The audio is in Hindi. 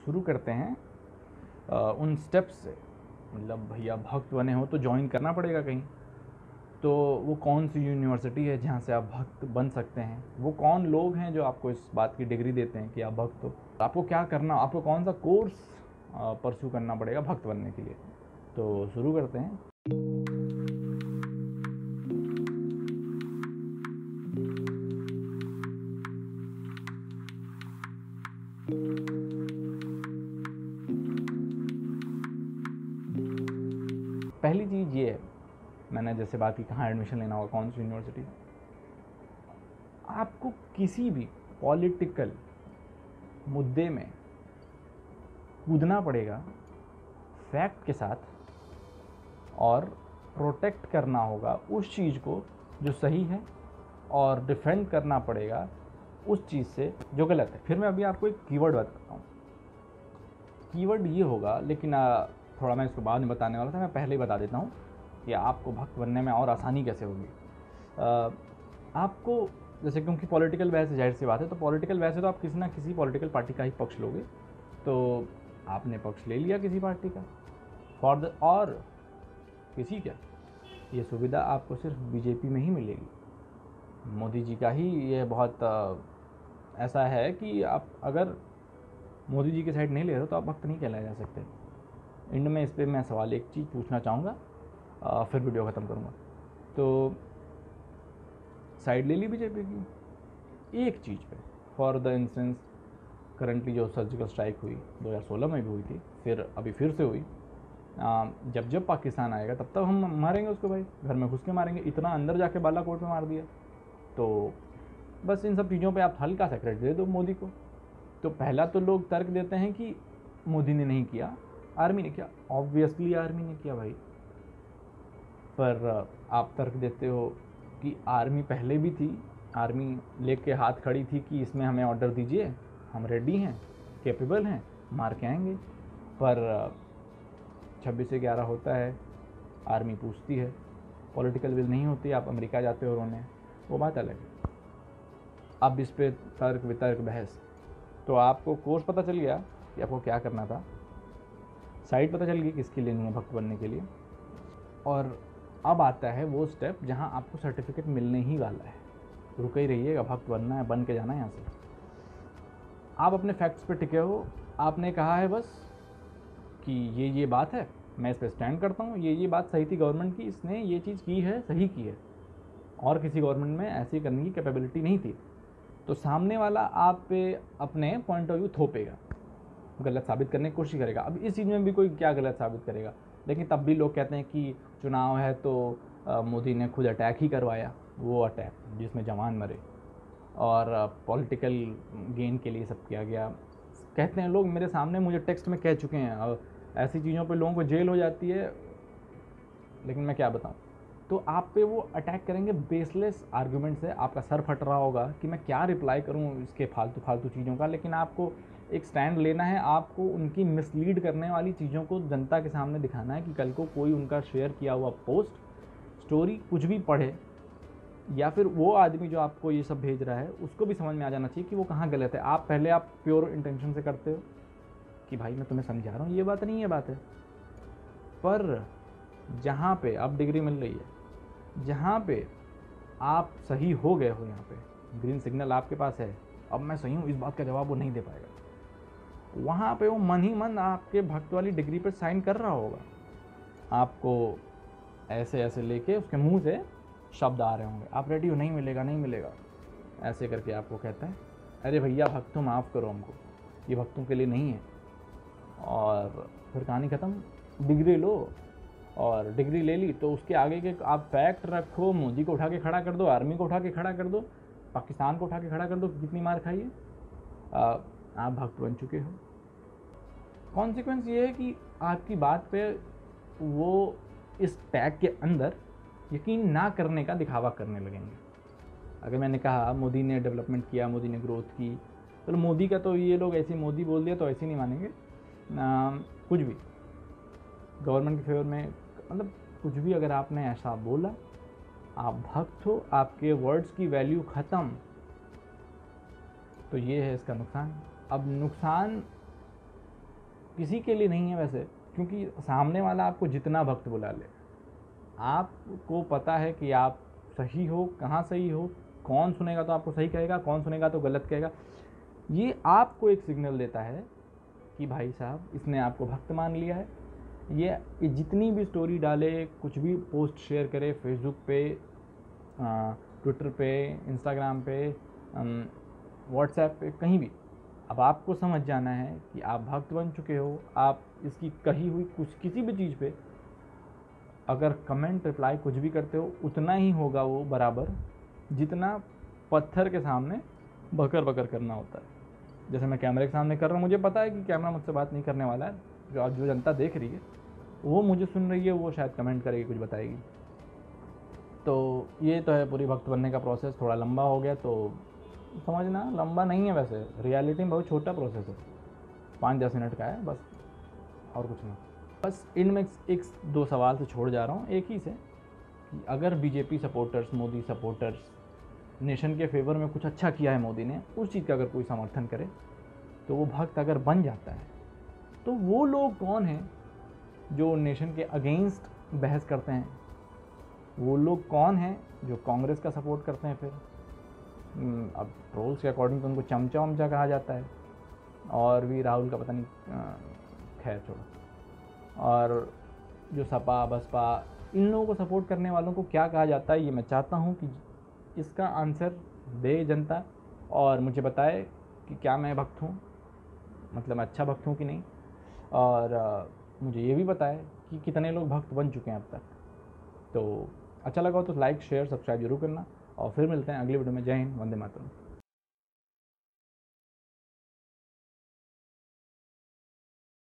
शुरू करते हैं उन स्टेप्स से। मतलब भैया भक्त बने हो तो ज्वाइन करना पड़ेगा कहीं। तो वो कौन सी यूनिवर्सिटी है जहाँ से आप भक्त बन सकते हैं, वो कौन लोग हैं जो आपको इस बात की डिग्री देते हैं कि आप भक्त हो, आपको क्या करना, आपको कौन सा कोर्स परस्यू करना पड़ेगा भक्त बनने के लिए। तो शुरू करते हैं। पहली चीज़ ये है, मैंने जैसे बात की कहाँ एडमिशन लेना होगा, कौन सी यूनिवर्सिटी। आपको किसी भी पॉलिटिकल मुद्दे में कूदना पड़ेगा फैक्ट के साथ, और प्रोटेक्ट करना होगा उस चीज़ को जो सही है, और डिफेंड करना पड़ेगा उस चीज़ से जो गलत है। फिर मैं अभी आपको एक कीवर्ड बताता हूँ। कीवर्ड ये होगा, लेकिन थोड़ा मैं इसको बाद में बताने वाला था, मैं पहले ही बता देता हूँ कि आपको भक्त बनने में और आसानी कैसे होगी। आपको जैसे, क्योंकि पॉलिटिकल वैसे जाहिर सी बात है, तो पॉलिटिकल वैसे तो आप किसी ना किसी पॉलिटिकल पार्टी का ही पक्ष लोगे। तो आपने पक्ष ले लिया किसी पार्टी का और किसी क्या, ये सुविधा आपको सिर्फ बीजेपी में ही मिलेगी। मोदी जी का ही ये बहुत ऐसा है कि आप अगर मोदी जी की साइड नहीं ले रहे हो तो आप भक्त नहीं कहलाए जा सकते। एंड में इस पर मैं सवाल एक चीज़ पूछना चाहूँगा, फिर वीडियो ख़त्म करूँगा। तो साइड ले ली बीजेपी की एक चीज़ पे, फॉर द इंस्टेंस करंटली जो सर्जिकल स्ट्राइक हुई 2016 में भी हुई थी, फिर अभी फिर से हुई। जब जब पाकिस्तान आएगा तब तक हम मारेंगे उसको भाई, घर में घुस के मारेंगे। इतना अंदर जाके बालाकोट में मार दिया। तो बस इन सब चीज़ों पे आप हल्का सा क्रेडिट दे दो मोदी को। तो पहला तो लोग तर्क देते हैं कि मोदी ने नहीं किया, आर्मी ने किया। ऑब्वियसली आर्मी ने किया भाई। पर आप तर्क देते हो कि आर्मी पहले भी थी, आर्मी लेके हाथ खड़ी थी कि इसमें हमें ऑर्डर दीजिए, हम रेडी हैं, कैपेबल हैं, मार के आएंगे। पर 26/11 होता है, आर्मी पूछती है, पॉलिटिकल विल नहीं होती, आप अमेरिका जाते हो रोने, वो बात अलग है। अब इस पे तर्क वितर्क बहस। तो आपको कोर्स पता चल गया कि आपको क्या करना था, साइड पता चल गई किसकी लेनी है भक्त बनने के लिए, और अब आता है वो स्टेप जहां आपको सर्टिफिकेट मिलने ही वाला है। रुक ही रहिएगा, भक्त बनना है, बन के जाना है यहाँ से। आप अपने फैक्ट्स पे टिके हो, आपने कहा है बस कि ये बात है, मैं इस पर स्टैंड करता हूँ, ये बात सही थी गवर्नमेंट की, इसने ये चीज़ की है, सही की है, और किसी गवर्नमेंट में ऐसी करने की कैपेबिलिटी नहीं थी। तो सामने वाला आप पे अपने पॉइंट ऑफ व्यू थोपेगा, गलत साबित करने की कोशिश करेगा। अब इस चीज़ में भी कोई क्या गलत साबित करेगा, लेकिन तब भी लोग कहते हैं कि चुनाव है तो मोदी ने खुद अटैक ही करवाया, वो अटैक जिसमें जवान मरे, और पॉलिटिकल गेन के लिए सब किया गया। कहते हैं लोग, मेरे सामने मुझे टेक्स्ट में कह चुके हैं, और ऐसी चीज़ों पे लोगों को जेल हो जाती है, लेकिन मैं क्या बताऊं। तो आप पे वो अटैक करेंगे बेसलेस आर्गुमेंट से। आपका सर फट रहा होगा कि मैं क्या रिप्लाई करूं इसके फालतू चीज़ों का, लेकिन आपको एक स्टैंड लेना है। आपको उनकी मिसलीड करने वाली चीज़ों को जनता के सामने दिखाना है कि कल को कोई उनका शेयर किया हुआ पोस्ट, स्टोरी कुछ भी पढ़े, या फिर वो आदमी जो आपको ये सब भेज रहा है उसको भी समझ में आ जाना चाहिए कि वो कहाँ गलत है। आप पहले आप प्योर इंटेंशन से करते हो कि भाई मैं तुम्हें समझा रहा हूँ, ये बात नहीं है, बात है। पर जहाँ पे अब डिग्री मिल रही है, जहाँ पे आप सही हो गए हो, यहाँ पे ग्रीन सिग्नल आपके पास है, अब मैं सही हूँ, इस बात का जवाब वो नहीं दे पाएगा। वहाँ पे वो मन ही मन आपके भक्त वाली डिग्री पर साइन कर रहा होगा। आपको ऐसे ऐसे लेके उसके मुंह से शब्द आ रहे होंगे, आप रेडी हो, नहीं मिलेगा नहीं मिलेगा, ऐसे करके आपको कहता है अरे भैया भक्तों माफ़ करो हमको, ये भक्तों के लिए नहीं है। और फिर कहानी ख़त्म। डिग्री लो, और डिग्री ले ली तो उसके आगे के आप फैक्ट रखो, मोदी को उठा के खड़ा कर दो, आर्मी को उठा के खड़ा कर दो, पाकिस्तान को उठा के खड़ा कर दो, कितनी मार खाइए, आप भक्त बन चुके हो। कॉन्सिक्वेंस ये है कि आपकी बात पे वो इस टैग के अंदर यकीन ना करने का दिखावा करने लगेंगे। अगर मैंने कहा मोदी ने डेवलपमेंट किया, मोदी ने ग्रोथ की, तो मोदी का तो ये लोग ऐसे मोदी बोल दिया तो ऐसे नहीं मानेंगे। कुछ भी गवर्नमेंट के फेवर में, मतलब कुछ भी अगर आपने ऐसा बोला, आप भक्त हो, आपके वर्ड्स की वैल्यू ख़त्म। तो ये है इसका नुकसान। अब नुकसान किसी के लिए नहीं है वैसे, क्योंकि सामने वाला आपको जितना भक्त बुला ले, आपको पता है कि आप सही हो, कहाँ सही हो, कौन सुनेगा तो आपको सही कहेगा, कौन सुनेगा तो गलत कहेगा। ये आपको एक सिग्नल देता है कि भाई साहब इसने आपको भक्त मान लिया है। ये जितनी भी स्टोरी डाले, कुछ भी पोस्ट शेयर करे, फेसबुक पे, ट्विटर पे, इंस्टाग्राम पे, व्हाट्सएप पे, कहीं भी, अब आपको समझ जाना है कि आप भक्त बन चुके हो। आप इसकी कही हुई कुछ किसी भी चीज़ पे अगर कमेंट रिप्लाई कुछ भी करते हो, उतना ही होगा वो बराबर जितना पत्थर के सामने बकर बकर करना होता है। जैसे मैं कैमरे के सामने कर रहा हूँ, मुझे पता है कि कैमरा मुझसे बात नहीं करने वाला है, जो जनता देख रही है वो मुझे सुन रही है, वो शायद कमेंट करेगी, कुछ बताएगी। तो ये तो है पूरी भक्त बनने का प्रोसेस। थोड़ा लंबा हो गया तो समझना, लंबा नहीं है वैसे, रियलिटी में बहुत छोटा प्रोसेस है, 5-10 मिनट का है बस, और कुछ नहीं। बस इनमें एक दो सवाल से छोड़ जा रहा हूँ, एक ही से, कि अगर BJP supporters, Modi supporters, nation के फेवर में कुछ अच्छा किया है मोदी ने, उस चीज़ का अगर कोई समर्थन करे तो वो भक्त अगर बन जाता है, तो वो लोग कौन हैं जो नेशन के अगेंस्ट बहस करते हैं? वो लोग कौन हैं जो कांग्रेस का सपोर्ट करते हैं? फिर अब ट्रोल्स के अकॉर्डिंग तो उनको चमचा वमचा कहा जाता है, और भी राहुल का पता नहीं, खैर छोड़ो। और जो सपा बसपा, इन लोगों को सपोर्ट करने वालों को क्या कहा जाता है, ये मैं चाहता हूँ कि इसका आंसर दे जनता और मुझे बताए कि क्या मैं भक्त हूँ, मतलब मैं अच्छा भक्त हूँ कि नहीं। और मुझे ये भी बताए कि कितने लोग भक्त बन चुके हैं अब तक। तो अच्छा लगा हो तो लाइक, शेयर, सब्सक्राइब जरूर करना, और फिर मिलते हैं अगली वीडियो में। जय हिंद, वंदे मातरम।